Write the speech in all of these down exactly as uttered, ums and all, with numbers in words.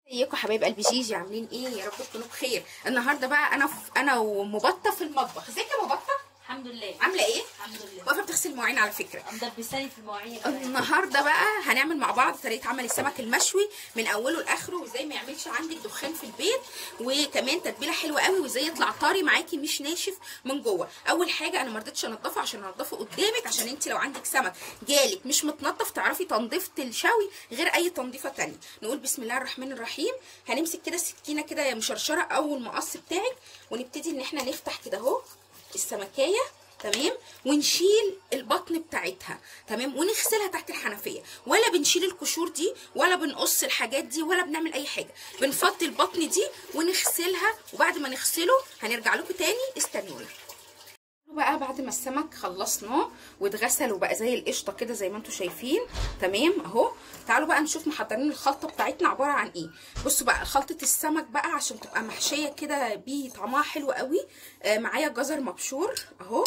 ازيكم حبايب قلبي جيجي، عاملين ايه؟ يا رب تكونوا بخير. النهارده بقى انا ف... انا ومبطه في المطبخ. ازيك يا مبطه؟ الحمد لله. عامله ايه؟ الحمد لله. واقفه بتغسل مواعين على فكره. مدبساني في المواعين. النهارده بقى هنعمل مع بعض طريقه عمل السمك المشوي من اوله لاخره، وازاي ما يعملش عندك دخان في البيت، وكمان تتبيله حلوه قوي، وازاي يطلع طري معاكي مش ناشف من جوه. اول حاجه انا ما رضيتش انضفه عشان انضفه قدامك، عشان انت لو عندك سمك جالك مش متنضف تعرفي تنظيفه الشوي غير اي تنظيفه ثانيه. نقول بسم الله الرحمن الرحيم. هنمسك كده سكينه كده مشرشره او المقص بتاعك، ونبتدي ان احنا نفتح كده اهو السمكيه، تمام، ونشيل البطن بتاعتها، تمام، ونغسلها تحت الحنفيه. ولا بنشيل القشور دي ولا بنقص الحاجات دي ولا بنعمل اي حاجه، بنفضي البطن دي ونغسلها، وبعد ما نغسله هنرجع لكم تاني. استنونا بقى. بعد ما السمك خلصناه واتغسل وبقى زي القشطه كده زي ما انتم شايفين، تمام اهو. تعالوا بقى نشوف محضرين الخلطه بتاعتنا عباره عن ايه. بصوا بقى خلطه السمك بقى عشان تبقى محشيه كده بيه طعمها حلو قوي. آه معايا جزر مبشور اهو،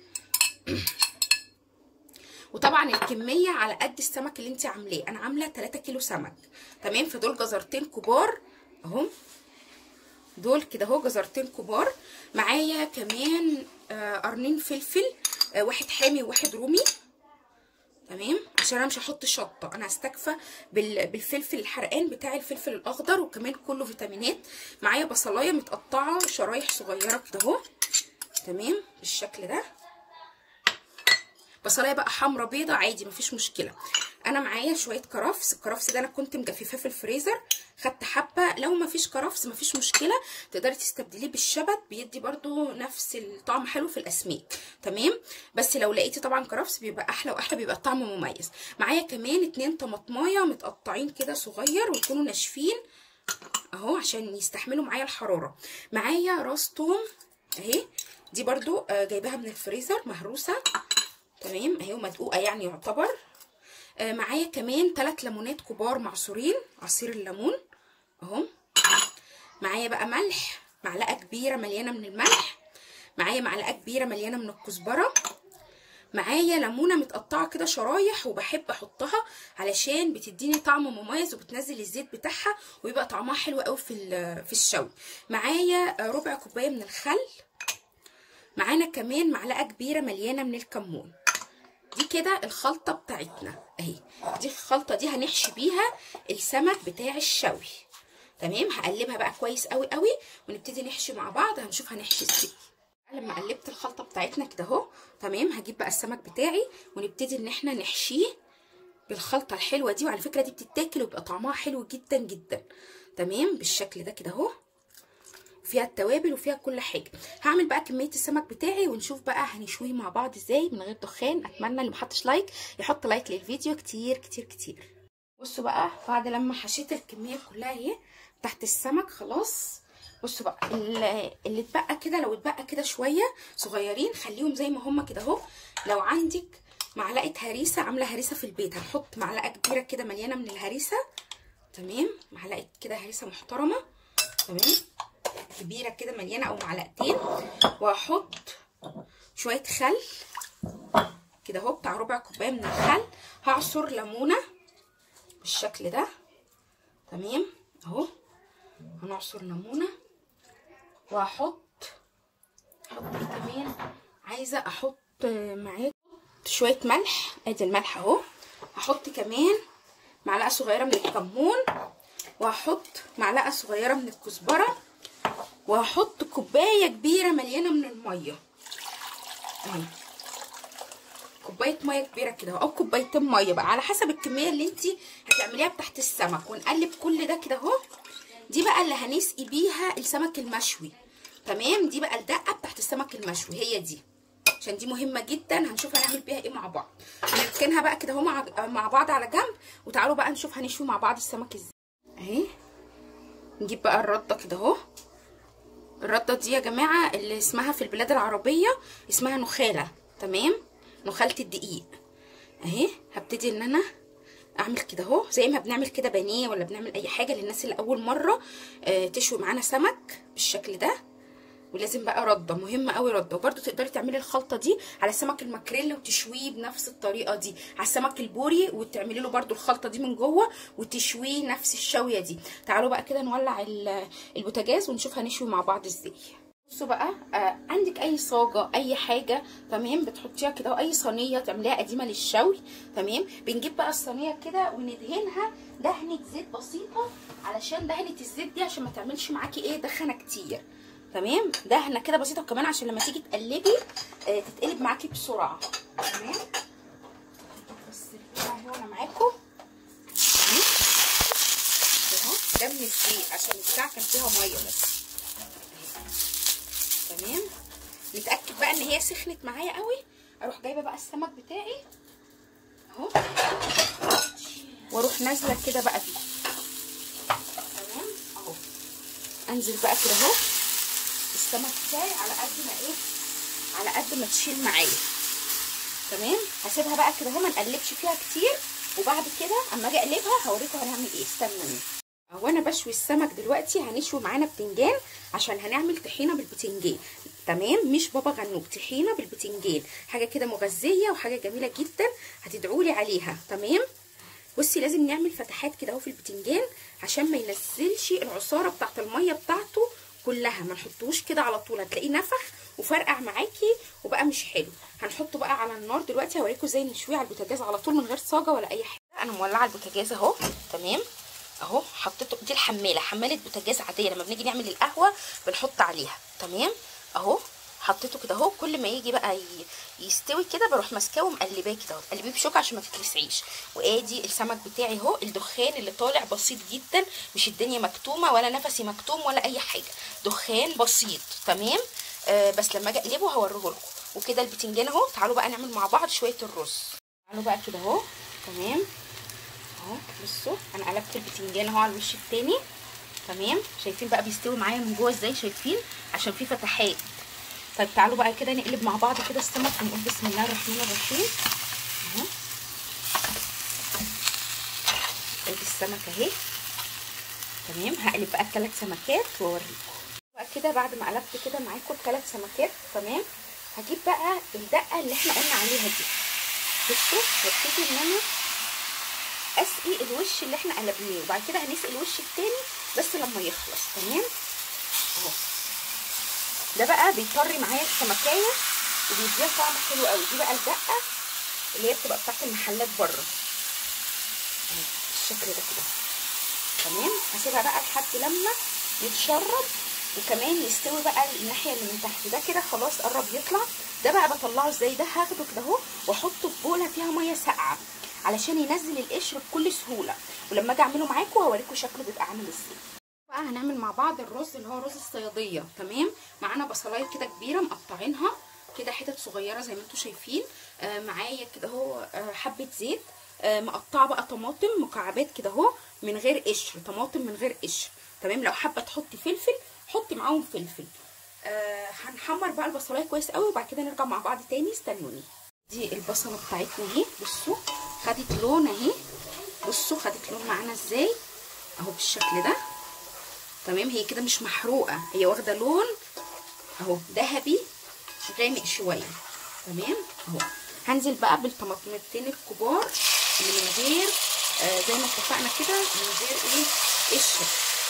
وطبعا الكميه على قد السمك اللي انت عاملاه. انا عامله تلاتة كيلو سمك، تمام، فدول جزرتين كبار اهو، دول كده اهو جزرتين كبار. معايا كمان آه قرنين فلفل، آه واحد حامي وواحد رومي، تمام، عشان انا مش هحط شطه، انا هستكفى بالفلفل الحرقان بتاع الفلفل الاخضر، وكمان كله فيتامينات. معايا بصلايه متقطعه شرايح صغيره كده اهو، تمام، بالشكل ده. بصلايه بقى حمرا بيضه عادي مفيش مشكله. انا معايا شويه كرفس، الكرفس ده انا كنت مجففاه في الفريزر، خدت حبه. لو مفيش كرفس مفيش مشكله، تقدري تستبدليه بالشبت، بيدي برده نفس الطعم حلو في الاسماك، تمام. بس لو لقيتي طبعا كرفس بيبقى احلى واحلى، بيبقى الطعم مميز. معايا كمان اتنين طماطمايه متقطعين كده صغير ويكونوا ناشفين اهو عشان يستحملوا معايا الحراره. معايا راس توم اهي، دي برده جايباها من الفريزر مهروسه، تمام اهي، ومدقوقه يعني يعتبر. آه معايا كمان ثلاث ليمونات كبار معصورين، عصير الليمون اهو. معايا بقى ملح، معلقه كبيره مليانه من الملح. معايا معلقه كبيره مليانه من الكزبره. معايا ليمونه متقطعه كده شرايح، وبحب احطها علشان بتديني طعم مميز وبتنزل الزيت بتاعها ويبقى طعمها حلو قوي في في الشوي. معايا ربع كوبايه من الخل. معانا كمان معلقه كبيره مليانه من الكمون. دي كده الخلطه بتاعتنا اهي، دي الخلطه دي هنحشي بيها السمك بتاع الشوي، تمام. هقلبها بقى كويس قوي قوي ونبتدي نحشي مع بعض. هنشوف هنحشي ازاي. لما قلبت الخلطه بتاعتنا كده اهو، تمام، هجيب بقى السمك بتاعي ونبتدي ان احنا نحشيه بالخلطه الحلوه دي. وعلى فكره دي بتتاكل ويبقى طعمها حلو جدا جدا، تمام، بالشكل ده كده اهو، فيها التوابل وفيها كل حاجه. هعمل بقى كميه السمك بتاعي ونشوف بقى هنشويه مع بعض ازاي من غير دخان. اتمنى اللي محطش لايك يحط لايك للفيديو كتير كتير كتير. بصوا بقى بعد لما حشيت الكميه كلها اهي تحت السمك خلاص. بصوا بقى اللي اتبقى كده، لو اتبقى كده شويه صغيرين خليهم زي ما هما كده اهو. لو عندك معلقه هريسه، عامله هريسه في البيت، هنحط معلقه كبيره كده مليانه من الهريسه، تمام، معلقه كده هريسه محترمه، تمام، كبيره كده مليانه او معلقتين. وهحط شويه خل كده اهو بتاع ربع كوبايه من الخل. هعصر ليمونه بالشكل ده، تمام اهو، هنعصر ليمونه. وهحط احط ايه كمان، عايزه احط معاكم شويه ملح، ادي الملح اهو. هحط كمان معلقه صغيره من الكمون، وهحط معلقه صغيره من الكزبره، وهحط كوبايه كبيره مليانه من الميه اهي، كوبايه ميه كبيره كده او كوبايتين ميه بقى على حسب الكميه اللي انت هتعمليها تحت السمك. ونقلب كل ده كده اهو. دي بقى اللي هنسقي بيها السمك المشوي، تمام، دي بقى الدقه بتاعت السمك المشوي هي دي، عشان دي مهمه جدا. هنشوف هنعمل بيها ايه مع بعض. هنركنها بقى كده اهو مع مع بعض على جنب، وتعالوا بقى نشوف هنشوي مع بعض السمك ازاي اهي. نجيب بقى الرده كده اهو. الرده دي يا جماعه اللي اسمها في البلاد العربيه اسمها نخاله، تمام، نخاله الدقيق اهي. هبتدي ان انا اعمل كده اهو زي ما بنعمل كده بانيه ولا بنعمل اي حاجه للناس اللي اول مره آه تشوي معانا سمك بالشكل ده ولازم بقى رده مهمه قوي رده. وبرده تقدري تعملي الخلطه دي على سمك الماكريل وتشويه بنفس الطريقه دي، على السمك البوري وتعملي له برده الخلطه دي من جوه وتشويه نفس الشويه دي. تعالوا بقى كده نولع البوتاجاز ونشوف هنشوي مع بعض ازاي. بصوا بقى، آه عندك اي صاجه اي حاجه تمام بتحطيها كده، واي صينيه تعمليها قديمه للشوي تمام. بنجيب بقى الصينيه كده وندهنها دهنه زيت بسيطه، علشان دهنه الزيت دي عشان ما تعملش معاكي ايه دخنه كتير تمام. دهنه كده بسيطه، وكمان عشان لما تيجي تقلبي آه تتقلب معاكي بسرعه تمام. بس اهو انا معاكم تمام اهو، ده من الزيت عشان البتاع كان فيها ميه بس تمام. نتاكد بقى ان هي سخنت معايا قوي، اروح جايبه بقى السمك بتاعي اهو، واروح نازله كده بقى فيه تمام اهو. انزل بقى كده اهو السمك بتاعي على قد ما ايه، على قد ما تشيل معايا تمام. هسيبها بقى كده اهو، ما نقلبش فيها كتير، وبعد كده اما اجي اقلبها هوريكم هنعمل ايه. استنوني. هو انا بشوي السمك دلوقتي، هنشوي معانا بتنجان عشان هنعمل طحينه بالبتنجان تمام. مش بابا غنوج، طحينه بالبتنجان، حاجه كده مغذيه وحاجه جميله جدا، هتدعولي عليها تمام. بصي لازم نعمل فتحات كده اهو في البتنجان عشان ما ينزلش العصاره بتاعه الميه بتاعته كلها، ما نحطوش كده على طول، هتلاقيه نفخ وفرقع معاكي وبقى مش حلو. هنحطه بقى على النار دلوقتي، هوريكم ازاي نشويه على البوتاجاز على طول من غير صاجه ولا اي حاجه. انا مولعه البوتاجاز اهو تمام اهو، حطيته دي الحماله، حماله بوتاجاز عاديه لما بنيجي نعمل القهوه بنحط عليها تمام اهو. حطيته كده اهو، كل ما يجي بقى يستوي كده بروح ماسكاه ومقلباه كده اهو، تقلبيه بشوكه عشان ما تتلسعيش. وادي السمك بتاعي اهو، الدخان اللي طالع بسيط جدا، مش الدنيا مكتومه ولا نفسي مكتوم ولا اي حاجه، دخان بسيط تمام. آه بس لما اجي اقلبه هوريه لكم. وكده البتنجان اهو. تعالوا بقى نعمل مع بعض شويه الرز. تعالوا بقى كده اهو تمام اهو. بصوا انا قلبت البتنجان اهو على الوش التاني تمام. شايفين بقى بيستوي معايا من جوه ازاي؟ شايفين عشان في فتحات. طيب تعالوا بقى كده نقلب مع بعض كده السمك ونقول بسم الله الرحمن الرحيم اهو. ادي السمك اهي تمام. هقلب بقى الثلاث سمكات واوريكم بقى كده بعد ما قلبت كده معاكم الثلاث سمكات تمام. هجيب بقى الدقه اللي احنا قلنا عليها دي. بصوا وابتدي ان انا اسقي الوش اللي احنا قلبناه، وبعد كده هنسقي الوش التاني بس لما يخلص تمام اهو. ده بقى بيطري معايا السمكايه وبيديها طعم حلو قوي. دي بقى الدقه اللي هي بتبقى بتاعت المحلات بره اهو بالشكل ده كده تمام. هسيبها بقى لحد لما يتشرب وكمان يستوي بقى الناحيه اللي من تحت. ده كده خلاص قرب يطلع. ده بقى بطلعه ازاي؟ ده هاخده كده اهو واحطه في بوله فيها ميه ساقعه علشان ينزل القشر بكل سهوله، ولما اجي اعمله معاكم هوريكم شكله بيبقى عامل ازاي. بقى هنعمل مع بعض الرز اللي هو رز الصياديه تمام. معانا بصلايه كده كبيره مقطعينها كده حتت صغيره زي ما انتم شايفين. آه معايا كده اهو آه حبه زيت. آه مقطعه بقى طماطم مكعبات كده اهو من غير قشر، طماطم من غير قشر تمام. لو حابه تحطي فلفل حطي معاهم فلفل. آه هنحمر بقى البصلايه كويس قوي وبعد كده نرجع مع بعض تاني. استنوني. دي البصله بتاعتنا اهي. بصوا خدت لون اهي. بصوا خدت لون معانا ازاي اهو بالشكل ده تمام. هي كده مش محروقه، هي واخده لون اهو ذهبي غامق شويه تمام اهو. هنزل بقى بالطماطمتين الكبار اللي من غير آه زي ما اتفقنا كده من غير ايه قشر.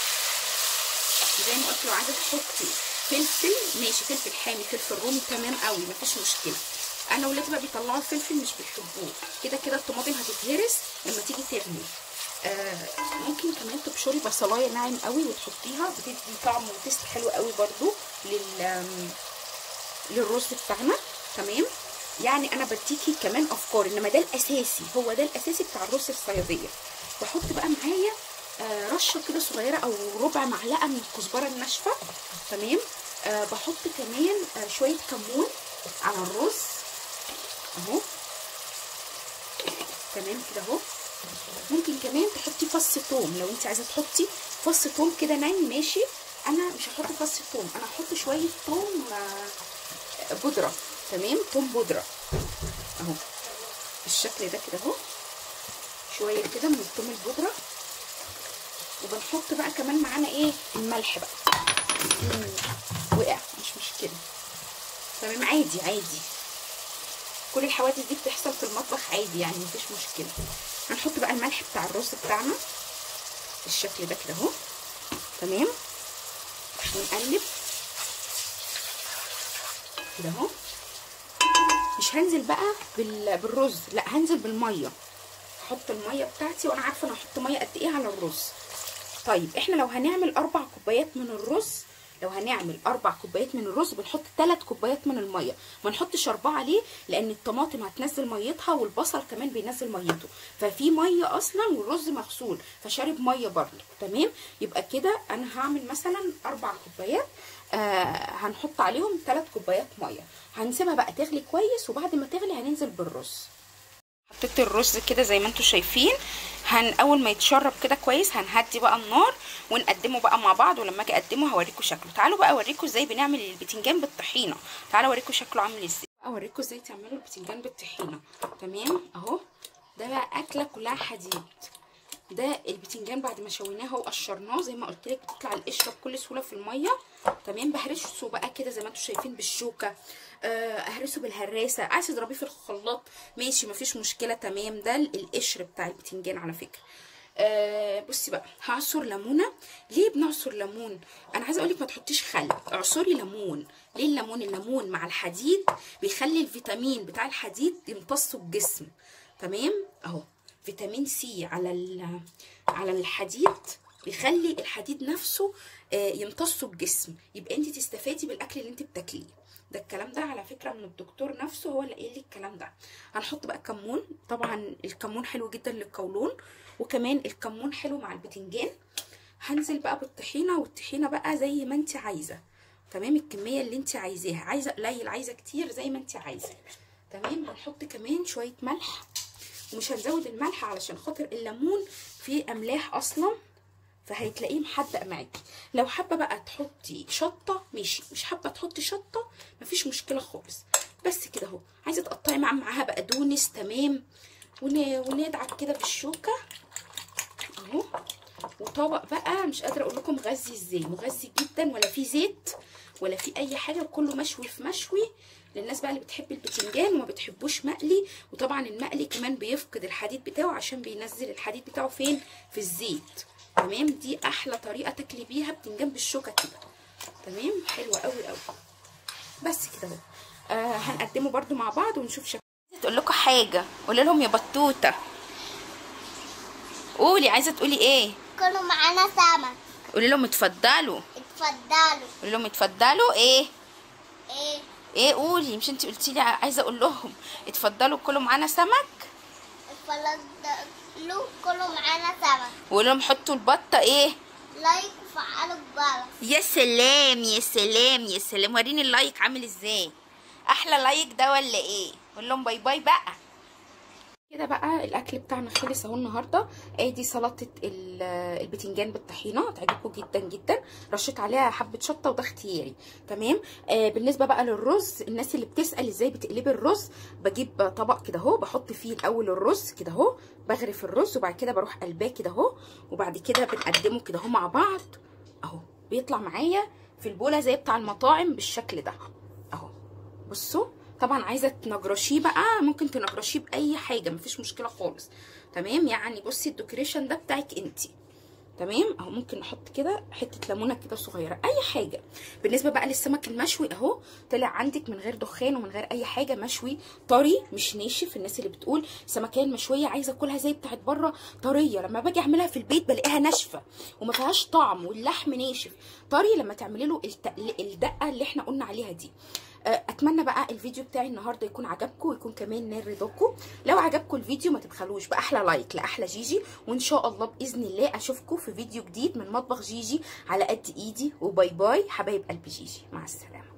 زي ما قلت لو عايزه تحطي فلفل ماشي، فلفل حامي فلفل رومي تمام قوي مفيش مشكله. انا ولادي بقى بيطلعوا الفلفل مش بيحبوه. كده كده الطماطم هتتهرس لما تيجي تغلي. آه ممكن كمان تبشري بصلايه ناعم قوي وتحطيها، بتدي طعم وتست حلو قوي برده لل للرز بتاعنا تمام. يعني انا بديكي كمان افكار، انما ده الاساسي، هو ده الاساسي بتاع الرز الصياديه. بحط بقى معايا آه رشه كده صغيره او ربع معلقه من الكزبره الناشفه تمام. آه بحط كمان آه شويه كمون على الرز اهو تمام كده اهو. ممكن كمان تحطي فص ثوم لو انت عايزه تحطي فص ثوم كده ناعم ماشي. انا مش هحط فص ثوم، انا هحط شويه ثوم بودره تمام، ثوم بودره اهو بالشكل ده كده اهو. شويه كده من الثوم البودره. وبنحط بقى كمان معانا ايه الملح بقى. وقع مش مشكله. تمام عادي عادي، كل الحوادث دي بتحصل في المطبخ عادي يعني مفيش مشكله. هنحط بقى الملح بتاع الرز بتاعنا بالشكل ده كده اهو. تمام، ونقلب كده اهو. مش هنزل بقى بالرز، لا هنزل بالميه. هحط الميه بتاعتي وانا عارفه انا هحط ميه قد ايه على الرز. طيب احنا لو هنعمل اربع كوبايات من الرز، لو هنعمل اربع كوبايات من الرز بنحط ثلاث كوبايات من الميه، ما نحطش اربعه ليه؟ لان الطماطم هتنزل ميتها والبصل كمان بينزل ميته، ففي ميه اصلا والرز مغسول فشارب ميه برده. تمام، يبقى كده انا هعمل مثلا اربع كوبايات، آه هنحط عليهم ثلاث كوبايات ميه، هنسيبها بقى تغلي كويس، وبعد ما تغلي هننزل بالرز. حطيت الرز كده زي ما انتم شايفين، هن اول ما يتشرب كده كويس هنهدي بقى النار ونقدمه بقى مع بعض، ولما اجي اقدمه هوريكم شكله. تعالوا بقى اوريكم ازاي بنعمل البتنجان بالطحينه، تعالوا اوريكم شكله عامل ازاي. اوريكم ازاي تعملوا البتنجان بالطحينه. تمام اهو، ده بقى اكله كلها حديد. ده البتنجان بعد ما شويناه وقشرناه زي ما قلت لك بتطلع القشره بكل سهوله في الميه. تمام، بهرسه بقى كده زي ما انتم شايفين بالشوكه، اهرسه بالهراسه، عايز تضربيه في الخلاط ماشي مفيش مشكله. تمام، ده القشر بتاع البتنجان على فكره. آه بصي بقى، هعصر ليمونه. ليه بنعصر ليمون؟ انا عايزه اقول لك ما تحطيش خل، اعصري ليمون. ليه الليمون؟ الليمون مع الحديد بيخلي الفيتامين بتاع الحديد يمتصه الجسم. تمام اهو، فيتامين سي على على الحديد بيخلي الحديد نفسه يمتصه الجسم، يبقى انت تستفادي بالاكل اللي انت بتاكليه. ده الكلام ده على فكره من الدكتور نفسه، هو اللي قايل لي الكلام ده. هنحط بقى كمون، طبعا الكمون حلو جدا للقولون، وكمان الكمون حلو مع البتنجان. هنزل بقى بالطحينه، والطحينه بقى زي ما انت عايزه. تمام، الكميه اللي انت عايزاها، عايزه قليل عايزه كتير زي ما انت عايزه. تمام، هنحط كمان شويه ملح، ومش هنزود الملح علشان خاطر الليمون فيه املاح اصلا فهتلاقيه محدق معاكي. لو حابه بقى تحطي شطه ماشي، مش حابه تحطي شطه مفيش مشكله خالص. بس كده اهو، عايزه تقطعي معاه معاها بقدونس. تمام، وندعك كده بالشوكه اهو. وطبق بقى مش قادره اقول لكم مغذي ازاي، مغذي جدا، ولا فيه زيت ولا فيه اي حاجه، كله مشوي في مشوي للناس بقى اللي بتحب البتنجان وما بتحبوش مقلي. وطبعا المقلي كمان بيفقد الحديد بتاعه عشان بينزل الحديد بتاعه فين؟ في الزيت. تمام، دي احلى طريقه تاكلي بيها بتنجان بالشوكه كده. تمام، حلوه قوي قوي. بس كده اهو، آه هنقدمه برده مع بعض ونشوف شكله. تقول لكم حاجه، قولي لهم يا بطوطه. قولي، عايزه تقولي ايه؟ كلوا معانا سمك. قولي لهم اتفضلوا. اتفضلوا. قولي لهم اتفضلوا. ايه ايه ايه قولي، مش انت قلتي لي عايزه اقول لهم اتفضلوا كلوا معانا سمك؟ اتفضلوا كلوا معانا سمك. وقولي لهم حطوا البطه ايه؟ لايك وفعلوا الجرس. يا سلام يا سلام يا سلام، وريني اللايك عامل ازاي، احلى لايك ده ولا ايه؟ قول لهم باي باي بقى. كده بقى الاكل بتاعنا خلص اهو النهارده. ادي سلطه البتنجان بالطحينه، هتعجبكم جدا جدا. رشيت عليها حبه شطه وده اختياري. تمام، آه بالنسبه بقى للرز، الناس اللي بتسال ازاي بتقلبي الرز، بجيب طبق كده اهو، بحط فيه الاول الرز كده اهو، بغرف الرز وبعد كده بروح قلباه كده اهو، وبعد كده بنقدمه كده اهو مع بعض اهو، بيطلع معايا في البوله زي بتاع المطاعم بالشكل ده اهو. بصوا، طبعا عايزه تنجرشيه بقى ممكن تنجرشيه باي حاجه مفيش مشكله خالص. تمام، يعني بصي الديكوريشن ده بتاعك انتي. تمام اهو، ممكن نحط كده حته ليمونه كده صغيره، اي حاجه. بالنسبه بقى للسمك المشوي اهو، طلع عندك من غير دخان ومن غير اي حاجه، مشوي طري مش ناشف. الناس اللي بتقول سمكيه المشويه عايزه اكلها زي بتاعت بره طريه، لما باجي اعملها في البيت بلاقيها ناشفه وما فيهاش طعم واللحم ناشف. طري لما تعملي له الدقه اللي احنا قلنا عليها دي. اتمنى بقى الفيديو بتاعي النهارده يكون عجبكم ويكون كمان نال رضاكم. لو عجبكم الفيديو ما تبخلوش باحلى لايك لاحلى جيجي، وان شاء الله باذن الله اشوفكم في فيديو جديد من مطبخ جيجي على قد ايدي. وباي باي حبايب قلب جيجي، مع السلامه.